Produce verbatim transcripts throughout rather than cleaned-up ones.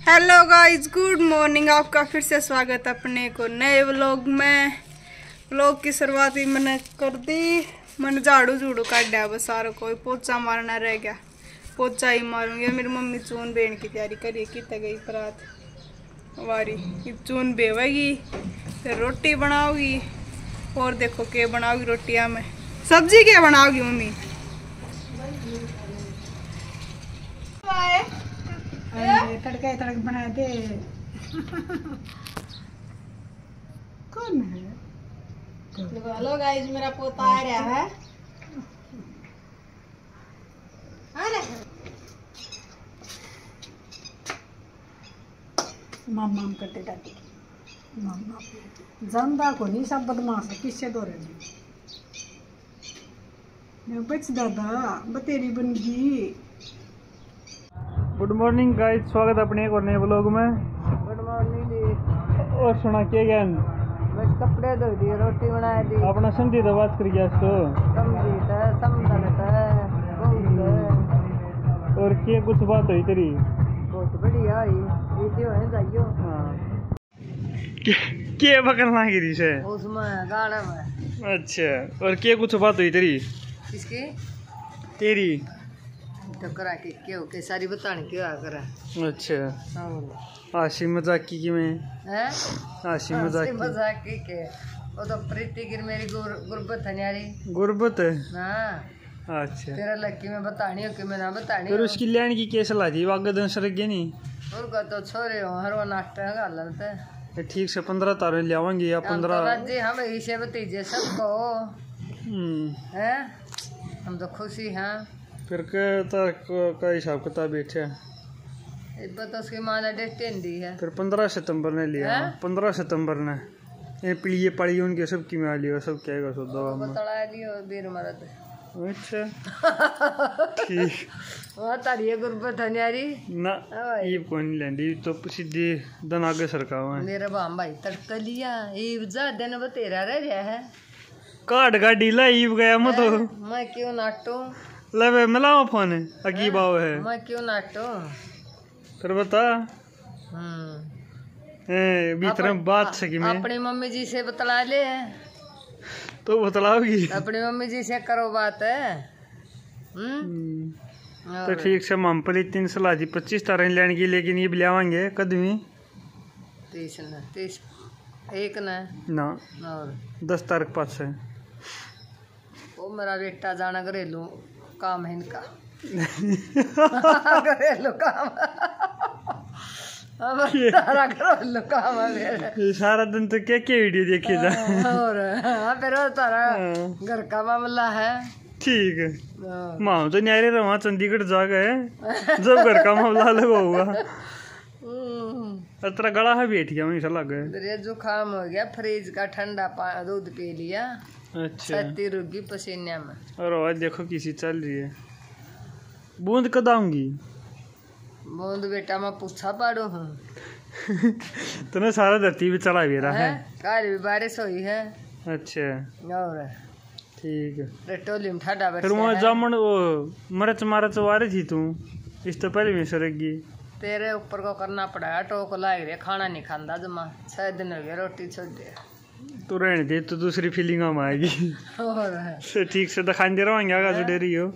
Hello guys, good morning. आपका फिर से स्वागत है अपने को नए व्लॉग में। व्लॉग की शुरुआत ही मैंने कर दी। मैंने झाड़ू झूड़ू काट दिया, बस सारा कोई पोचा मारना रह गया। पोचा ही मारूंगी। मेरी मम्मी चून बेन की तैयारी करिए कि गई परात वारी चून बेवेगी, फिर रोटी बनाओगी। और देखो क्या बनाओगी रोटियां में। सब्जी क्या बनाओगी मम्मी? तड़का तड़क बना दे। कौन है? हेलो गाइस, मेरा पोता आ रहा है। मामा करते दादी मामा जानदा को नहीं, सब बदमाश है। किससे दो रहे बच दादा बतेरी बन गई। गुड मॉर्निंग गाइस, स्वागत है अपने एक और नए व्लॉग में। Good morning. और सुना के ज्ञान बस कपड़े धो दिए, रोटी बना दी। अपना संधि तो बात कर गया इसको समझी था समझन था बहुत। और के कुछ बात हुई तेरी? बहुत बढ़िया हुई। वीडियो है जाइयो। हाँ के, के पकड़ना गिरी से उसमें गाना में। अच्छा, और के कुछ बात हुई तेरी? किसकी? तेरी तो करा के क्यों के सारी बताने क्यों आ करा। अच्छा, हाँ आशी मजाक की कि मैं हैं आशी मजाक की मजाक की के वो तो प्रीति गिर मेरी गुर, गुर्बत है न्यारी। गुर्बत है। हाँ अच्छा, तेरा लक्की में बतानी हो कि मैं ना बतानी फिर हो। उसकी लैंड की केस ला दी वाग दिन सर गए नहीं। उनका तो छोरे हो हर वो नाश्ता गालन थे। ठीक से पंद्रह तारे ले आवांगे या पंद्रह जी हम इसे भतीजे सबको हैं। हम तो खुशी हैं। फिर के का हिसाब किताब बैठे इस बात तो उसकी माँ ने डेट टेन दी है। फिर पंद्रह सितंबर ने लिया। पंद्रह सितंबर ने ये पीलिए पड़ी उनके सब की में लिया, सब क्या है दवा में बतला लियो बीर मरद। अच्छा ठीक। वहाँ तारी गुर्बत है न्यारी ना ये कौन नहीं लेंदी तो सीधे दन आगे सरका हुआ है। मेरा बाम भाई तड़का लिया ये जा दिन बतेरा रह गया है। काट गाड़ी ला ईब गया मैं तो मैं क्यों नाटू लवे मिलाओ फोन है अकी बाव है। मैं क्यों नाटू फिर बता हम्म ए भीतर में बात सकी मैं अपनी मम्मी जी से बतला ले। तो बतलाओगी? अपनी मम्मी जी से करो बात है। हम्म तो ठीक से ममपली तीन सलाह दी पच्चीस तारीख लेने की, लेकिन ये बिलावांगे कदमी तीस न तीस एक न ना और दस तारीख पास है। वो मेरा बेटा जाना घरेलू काम है इनका। घरेलू काम अब सारा घरेलू काम है मेरा। सारा दिन तो क्या क्या वीडियो देखी जा और हाँ फिर तारा घर का मामला है। ठीक है माँ तो न्यारे रहा चंडीगढ़ जा गए जब घर का मामला अलग होगा। तेरा गला है बैठ गया वहीं से लग गए। जुकाम हो गया, फ्रिज का ठंडा दूध पी लिया। अच्छा रुकी पसीने में। और आवाज देखो किसी चल रही है। बूंद कद आऊंगी? बूंद बेटा मैं पूछा पाड़ू हूँ। तूने सारा धरती पे चढ़ा भी रहा है। कल भी बारिश हुई है। अच्छा और ठीक है। टोली में ठंडा फिर वहाँ जामुन वो मरच मारच वारे थी तू इस तो पहले में सरगी। तेरे ऊपर को करना पड़ा टोक लाग रही खाना नहीं खांदा जमा छह दिन हो गए रोटी छोड़ दे। तू रहने दे तो दूसरी फीलिंग हम आएगी। और ठीक से दिखाई दे रहा आगा जुड़े रही हो।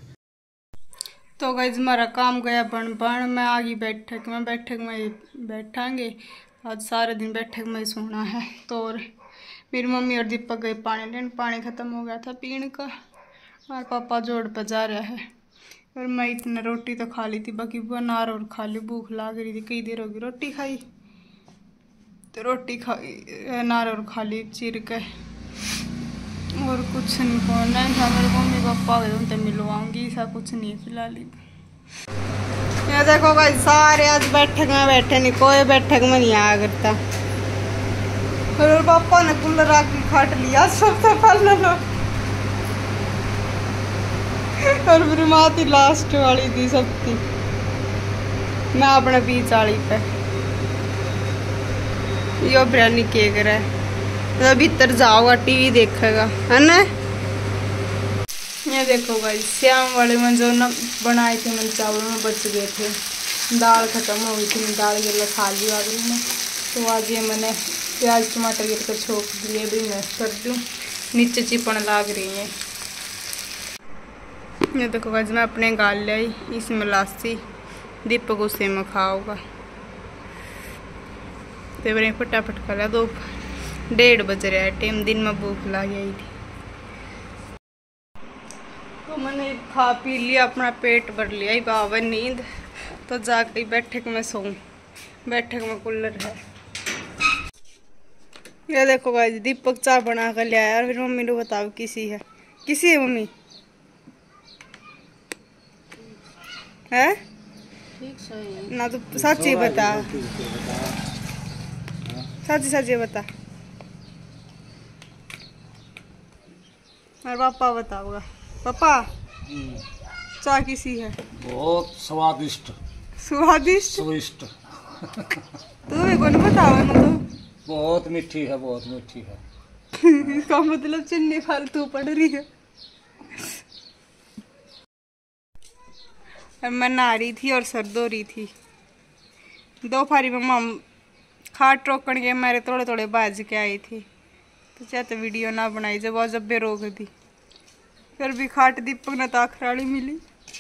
तो गाइस हमारा काम गया बन बन। मैं आ गई बैठक में। बैठक में बैठांगे आज सारे दिन बैठक में ही सोना है। तो और मेरी मम्मी और दीपक गए पानी लेने। पानी ख़त्म हो गया था पीने का। और पापा जोड़ पर जा रहा है। और मैं इतने रोटी तो खा ली थी, बाकी बनार और खा ली। भूख लाग रही थी, कई देर होगी रोटी खाई तो रोटी खाई नार और खा ली चीर के। और कुछ नहीं बोलना था। मेरे मम्मी पापा गए उनसे मिलवाऊंगी, ऐसा कुछ नहीं फिलहाल। ये देखो भाई सारे आज बैठक में बैठे नहीं, कोई बैठक में नहीं आया करता। और पापा ने कूलर आके खाट लिया सबसे पहले लोग। और फिर माती लास्ट वाली थी सबकी, मैं अपने बीच वाली पे यो बिरयानी केक रहा है। भीतर जाओगा टीवी देखेगा है ना। ये देखो भाई श्याम वाले में जो न बनाए थे मैंने चावल में बच गए थे, दाल खत्म हो गई थी, दाल ये खा ली आगे में। तो आज ये मैंने प्याज टमाटर ये तो छोक दिए, भी मैं कर दूँ, नीचे चिपण लाग रही है। ये देखो गाइस मैं अपने गाल ले आई, इसमें लासी दीपक उसे में खाओगा। तो मैंने फटाफट खा लिया। दो डेढ़ बज रहा है टाइम, दिन में भूख लग आई थी। तो मैंने खा पी लिया, अपना पेट भर लिया, बाबा नींद तो जाग गई। बैठक में सोऊं, बैठक में कूलर है। ये देखो गाइस दीपक चाय बना कर ले आया। फिर मम्मी को बताओ किसी है, किसी है मम्मी है ठीक से ना, तो सच्ची बता, सच्ची सच्ची बता। और पापा बताओगा, पापा चाय किसी है? बहुत स्वादिष्ट स्वादिष्ट स्वादिष्ट तो भी कौन बताओ ना, तो बहुत मीठी है, बहुत मीठी है। इसका मतलब चुन्नी फालतू पड़ रही है। मैं नहा रही थी और सर्द हो रही थी। दोपहर में मम खाट रोकण के मेरे थोड़े थोड़े बाज के आई थी, तो चाहते वीडियो ना बनाई, जब वो जब भी रोक दी। फिर भी खाट दीपक ने ताखराली मिली।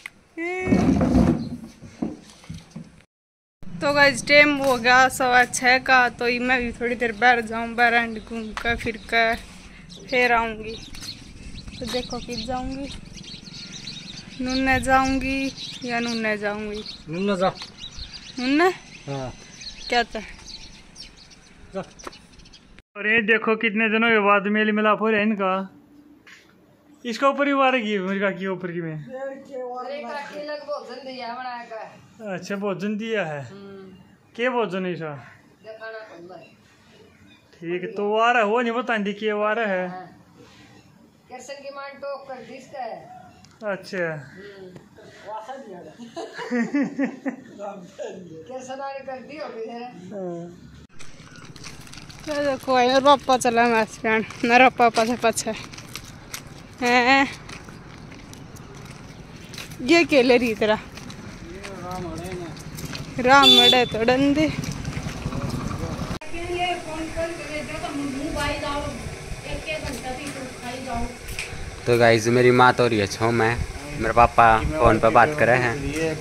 तो गाइस टाइम हो गया सवा छः का, तो मैं भी थोड़ी देर बाहर जाऊँ, बाहर घूम कर फिर कर फिर आऊँगी। तो देखो कि जाऊँगी, नूने जाऊँगी या नूने जाऊँगी? नूने जा, नूने हाँ क्या था? और ये देखो कितने दिनों के बाद मेल मिलाप हो रहा है इनका। इसका ऊपर ही वार की मुर्गा की ऊपर की में। अच्छा भोजन दिया है, क्या भोजन है इसका? ठीक है, तो वार है वो नहीं बता दी कि वार है। अच्छा देखो और पापा चला मैच फ्रेंड, मेरा पापा से पछे हैं। ये केले रही तेरा राम मड़े तो डंदे। तो गाइस मेरी माँ तो रही है छो में, मेरे पापा फोन पे बात कर रहे हैं।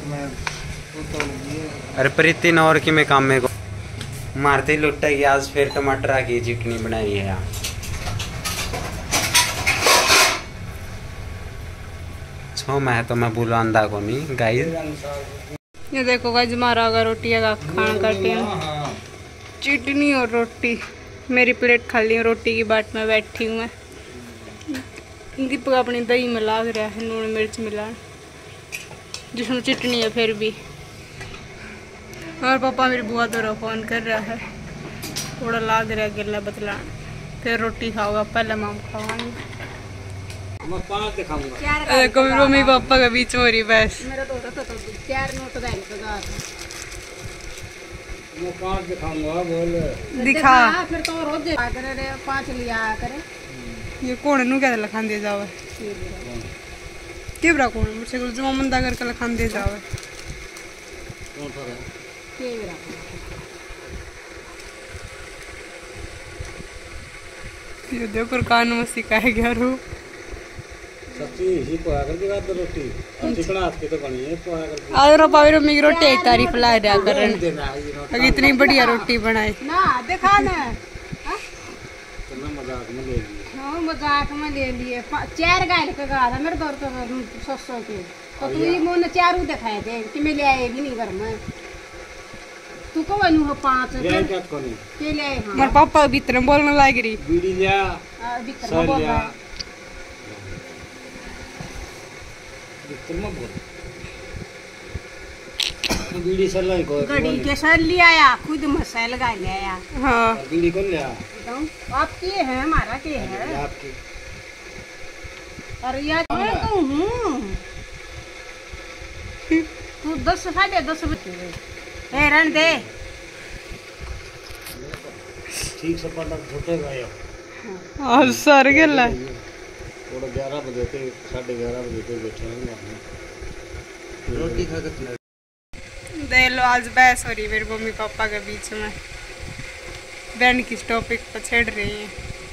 अरे प्रीति और की मैं काम में को मारती लुटेगी। आज फिर टमाटर की चटनी बनाई है यार। छो में है तो मैं बुलांदा को नहीं गाइस। ये देखो गाइस हमारा अगर रोटी का खाना करते हैं, चटनी और रोटी। मेरी प्लेट खाली है, रोटी की बाट में बैठी हूँ मैं। दीपक अपनी दही में लाग रहा है लून मिर्च मिला, जिसमें चटनी है फिर भी। और पापा मेरी बुआ तो फोन कर रहा है, थोड़ा लाग रहा है गिला बतला। फिर रोटी खाओगा, पहले माम खावांगे। देखो मम्मी पापा के बीच हो रही बस। दिखा फिर तो रोज पाँच लिया करे। ये कौन नु क्या लखान दे जावे के बरा कौन मुझसे कुछ जमा मंदा करके लखान दे जावे। ये देखो कान में सिखाया गया रू सच्ची ही पोया कर दिया तो रोटी चिकना हाथ के तो बनी है पोया कर। और पावे मम्मी की रोटी तारीफ ला रहा करन, अगर इतनी बढ़िया रोटी बनाई ना दिखा ना। कितना मजाक में ले लिए। हाँ मजाक में ले लिए। चार गाय का गा था मेरे दौर तो सौ के, तो तू ये मोने चारू दिखाए थे कि मैं ले आए भी नहीं घर में। तू को वनु हो पांच ये क्या कोनी के ले। हां मेरे पापा भीतर बोलने लग रही बीड़ी लिया भीतर में बोल रहा है। भीतर में बोल बीड़ी सर लाई को गड़ी के सर लिया या खुद मसाला लगा लिया। हां बीड़ी कौन लिया? आपकी है हमारा के है आपकी। अरे यार मैं कहूं तू दस साढ़े दस बजे ए रन दे ठीक से पढ़ना छोटे गए हां सर गेला थोड़ा ग्यारह बजे थे साढ़े ग्यारह बजे थे बैठे हैं रोटी खा के। देख लो आज बहस हो रही मेरे मम्मी पापा के बीच में, बहन किस टॉपिक पर छेड़ रही है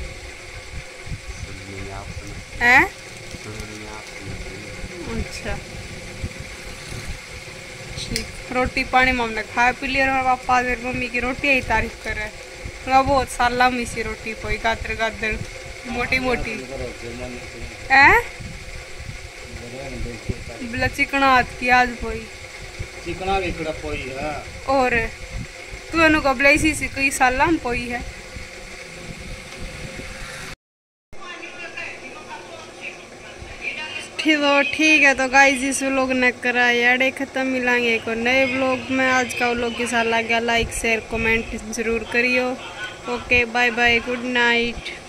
हैं? अच्छा ठीक, रोटी पानी में हमने खा पी लिया और पापा मेरी मम्मी की रोटी ही तारीफ कर रहे हैं। बहुत साला में सी रोटी पोई गादर गादर मोटी मोटी हैं, बिला चिकना हाथ की आज पोई चिकना भी कड़ा पोई है। और तू अनु को ब्लेसी सी कोई साला में पोई है। ठीक तो ठीक है, तो गाइस इस व्लॉग ने करा यारे खत्म, मिलांगे एक और नए व्लॉग में। आज का व्लॉग कैसा लगा लाइक शेयर कमेंट जरूर करियो। Okay bye bye, good night.